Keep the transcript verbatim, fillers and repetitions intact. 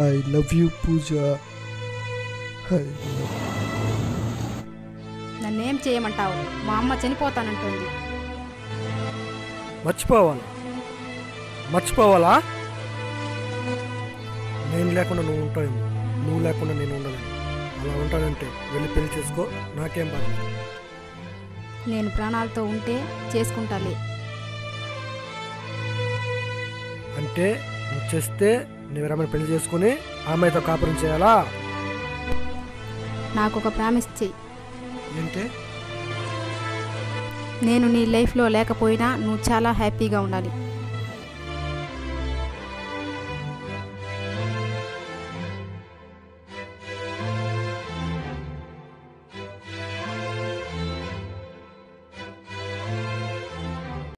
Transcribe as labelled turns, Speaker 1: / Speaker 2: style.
Speaker 1: I love you పూజ.
Speaker 2: నన్నేం చేయమంటావు? మా అమ్మ చనిపోతానంటుంది.
Speaker 3: మర్చిపోవాలా మర్చిపోవాలా నేను లేకుండా నువ్వు ఉంటావేమో, నువ్వు లేకుండా నేను ఉండలేను. అలా ఉంటానంటే వెళ్ళి పెళ్లి చేసుకో, నాకేం బాధ.
Speaker 2: నేను ప్రాణాలతో ఉంటే చేసుకుంటాలే.
Speaker 3: అంటే నువ్వు చేస్తే నువ్వెవరైనా పెళ్లి చేసుకుని ఆమెతో కాపురం చేయాలా?
Speaker 2: నాకు ఒక ప్రామిస్ చెయ్యి.
Speaker 3: ఏంటి?
Speaker 2: నేను నీ లైఫ్లో లేకపోయినా నువ్వు చాలా హ్యాపీగా ఉండాలి.